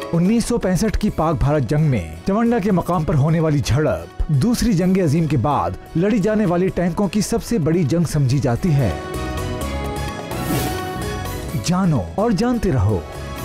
1965 की पाक भारत जंग में चवंडा के मकाम पर होने वाली झड़प दूसरी जंग अजीम के बाद लड़ी जाने वाली टैंकों की सबसे बड़ी जंग समझी जाती है। जानो और जानते रहो।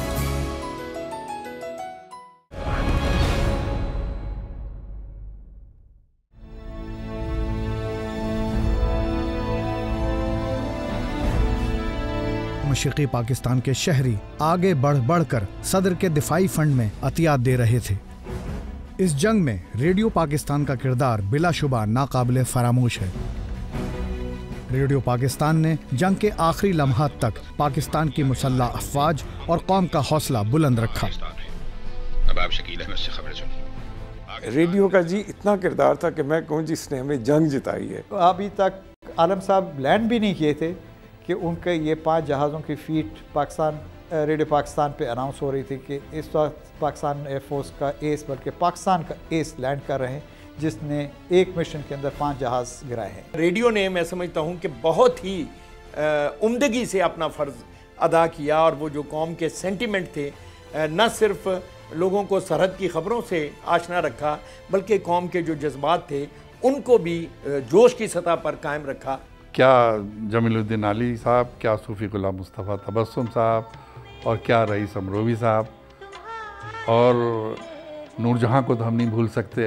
मशरिकी पाकिस्तान के शहरी आगे बढ़ बढ़कर सदर के दिफाई फंड में अतियात दे रहे थे। इस जंग में रेडियो पाकिस्तान का किरदार बिलाशुबा नाकाबिले फरामोश है। रेडियो पाकिस्तान ने जंग के आखिरी लम्हात तक पाकिस्तान की मुसल्लह अफवाज और कौम का हौसला बुलंद रखा। अब आप शकील अहमद से खबर सुनिए। रेडियो का जी इतना किरदार था कि मैं कहूँ जिसने हमें जंग जिताई है। अभी तक आलम साहब लैंड भी नहीं किए थे कि उनके ये 5 जहाज़ों की फीट पाकिस्तान रेडियो पाकिस्तान पे अनाउंस हो रही थी कि इस वक्त पाकिस्तान एयरफोर्स का एस बल्कि पाकिस्तान का एस लैंड कर रहे हैं, जिसने एक मिशन के अंदर 5 जहाज़ गिराए हैं। रेडियो ने मैं समझता हूँ कि बहुत ही उम्दगी से अपना फ़र्ज़ अदा किया और वो जो कौम के सेंटिमेंट थे न सिर्फ लोगों को सरहद की ख़बरों से आशना रखा बल्कि कौम के जो जज्बात थे उनको भी जोश की सतह पर कायम रखा। क्या जमीलुद्दीन अली साहब, क्या सूफ़ी गुलाम मुस्तफ़ा तबस्सुम साहब और क्या रईस अमरोवी साहब और नूरजहां को तो हम नहीं भूल सकते।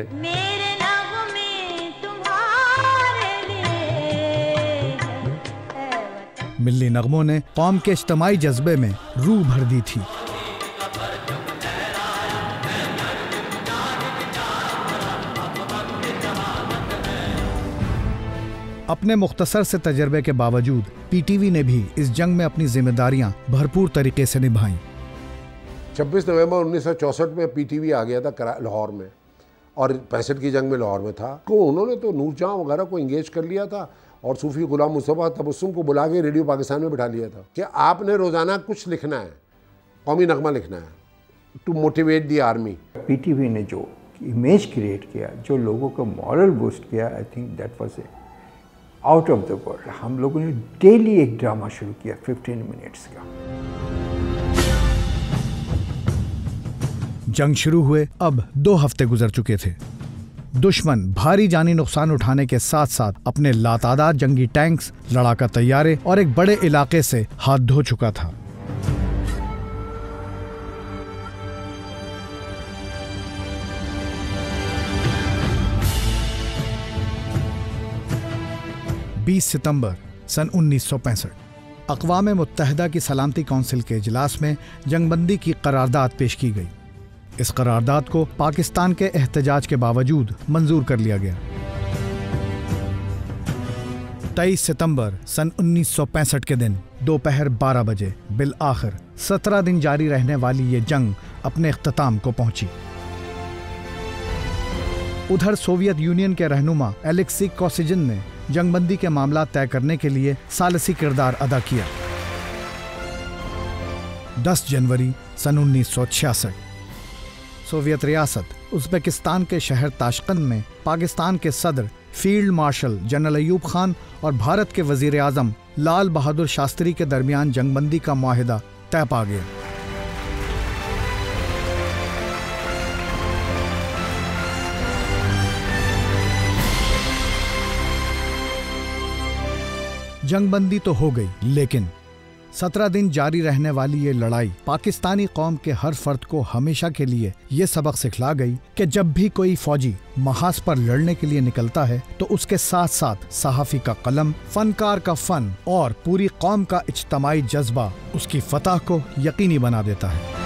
मिल्ली नगमों ने कौम के इज्तिमाई जज्बे में रूह भर दी थी। अपने मुख्तसर से तजर्बे के बावजूद पीटीवी ने भी इस जंग में अपनी जिम्मेदारियां भरपूर तरीके से निभाईं। 26 नवंबर 1964 में पीटीवी आ गया था लाहौर में और 65 की जंग में लाहौर में था। तो उन्होंने तो नूरजहां वगैरह को इंगेज कर लिया था और सूफ़ी गुलाम मुस्तफ़ा तबस्सुम को बुला के रेडियो पाकिस्तान में बिठा लिया था कि आपने रोज़ाना कुछ लिखना है, कौमी नगमा लिखना है to motivate the army. PTV ने जो इमेज क्रिएट किया, जो लोगों को मॉरल बूस्ट किया, I think that was out of the world. हम लोगों ने डेली एक ड्रामा शुरू किया 15 मिनट्स का। जंग शुरू हुए अब 2 हफ्ते गुजर चुके थे। दुश्मन भारी जानी नुकसान उठाने के साथ साथ अपने लातादाद जंगी टैंक्स, लड़ाका तैयारे और एक बड़े इलाके से हाथ धो चुका था। सितंबर सन 1965 अक़वाम मुत्तहिदा की सलामती कौंसिल के इजलास में जंगबंदी की करारदाद पेश की गई। इस करारदाद को पाकिस्तान के एहतजाज के बावजूद मंजूर कर लिया गया। 23 सितंबर सन 1965 के दिन दोपहर 12 बजे बिल आखिर 17 दिन जारी रहने वाली ये जंग अपने इख्तिताम को पहुंची। उधर सोवियत यूनियन के रहनुमा एलेक्सी कोसिजिन ने जंगबंदी के मामला तय करने के लिए सालसी किरदार अदा किया। 10 जनवरी सन 1966 सोवियत रियासत उज़्बेकिस्तान के शहर ताशकंद में पाकिस्तान के सदर field marshal general Ayub Khan और भारत के वजीर आज़म लाल बहादुर शास्त्री के दरमियान जंगबंदी का मुआहिदा तय पा गया। जंगबंदी तो हो गई, लेकिन 17 दिन जारी रहने वाली ये लड़ाई पाकिस्तानी कौम के हर फर्द को हमेशा के लिए ये सबक सिखला गई कि जब भी कोई फौजी महाज पर लड़ने के लिए निकलता है तो उसके साथ साथ सहाफ़ी का कलम, फनकार का फन और पूरी कौम का इज्तिमाई जज्बा उसकी फतह को यकीनी बना देता है।